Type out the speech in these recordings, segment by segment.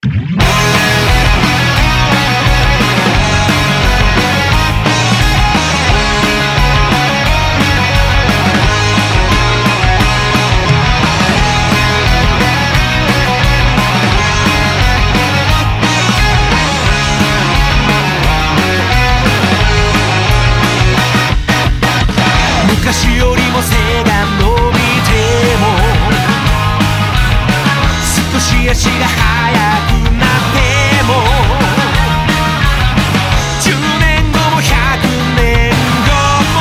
昔よりも背が伸びても少し足が速くなっても10年後も100年後も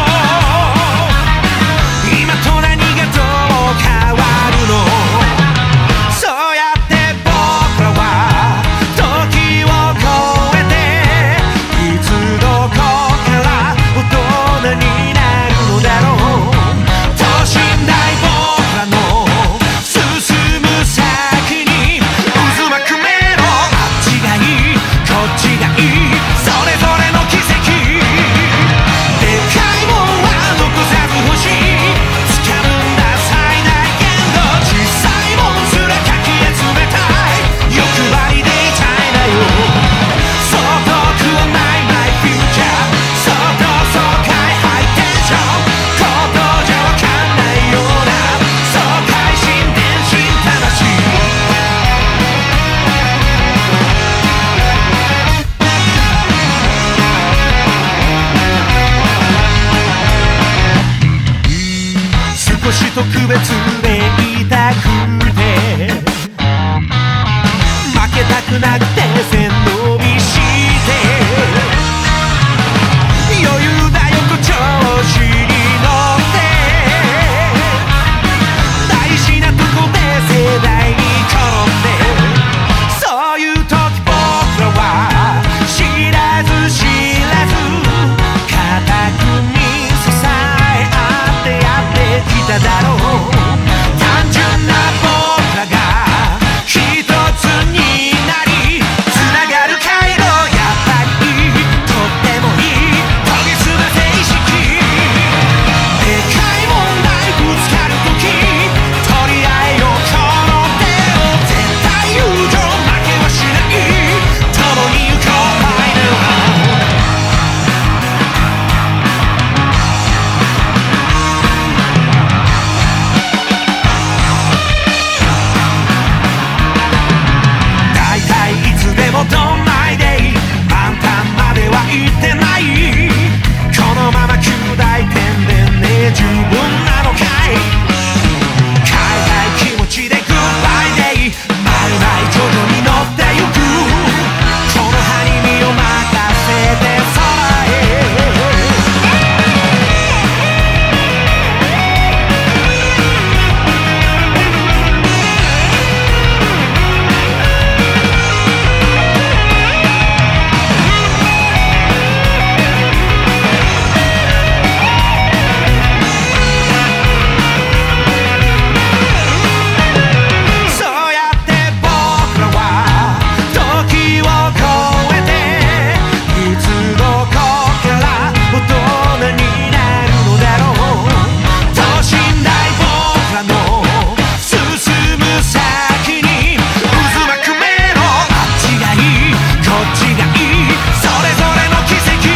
今と何がどう変わるの。そうやって僕らは時を超えていつどこから大人になるのだろう。等身大僕らの進む先に渦巻く迷路、あっちがいいこっちがいいそれぞれの奇跡。でかいもんは残さず欲しい、掴むんだ最大限度、小さいもんすらかき集めたい、欲張りでいたいなよ。そう遠くはない My future、 そうとそうかいハイテンション、行動じゃわかんないような爽快心電信魂。少し特別でいたくて負けたくなくて背伸びして余裕だよと調子に乗って大事なとこで盛大に転んで、そういう時僕らは知らず知らず固くに支え合ってやってきただろう。単純な僕らが一つになりつながる回路、やっぱりとってもいい研ぎ澄ませ意識。でかい問題ぶつかるとき取り合えよこの手を、絶対友情負けはしない、共に行こうファイナルラウンド。大体いつでもどんなイデイ満タンまでは行ってない、このまま9大点でね十分なのかい。変えたい気持ちでグッバイデイ、マイマイ徐々に乗ってゆく、この葉に身を任せて空へ。そうやって僕らは時を超えていつどこから大人になるのだろう。等身大僕らの進む先に渦巻く迷路、あっちがいいこっちがいいそれぞれの奇跡。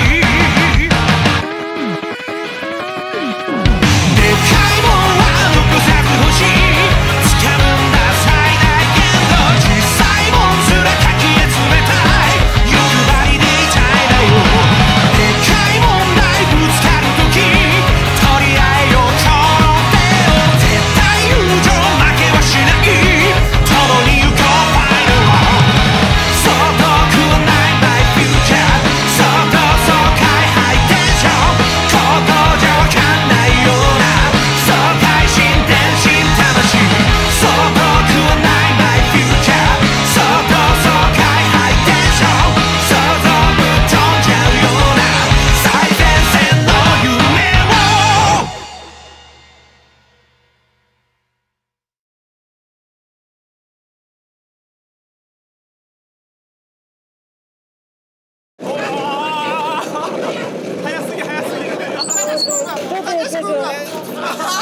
でかいもんは残さず欲しい、掴むんだ最大限度、小さいもんすらかき集めたい、欲張りでいたいだよ。でかい問題ぶつかるとき取り合えよこの手を、絶対友情負けはしない、共に行こうファイナルラウンド。そう遠くはない My future、 そうとそうかいハイテンション、行動じゃわかんないような爽快心電信魂。そう遠くはない My future、 そうとそうかいハイテンション、想像ぶっ飛んじゃうような最前線の夢を。 早すぎ早すぎ。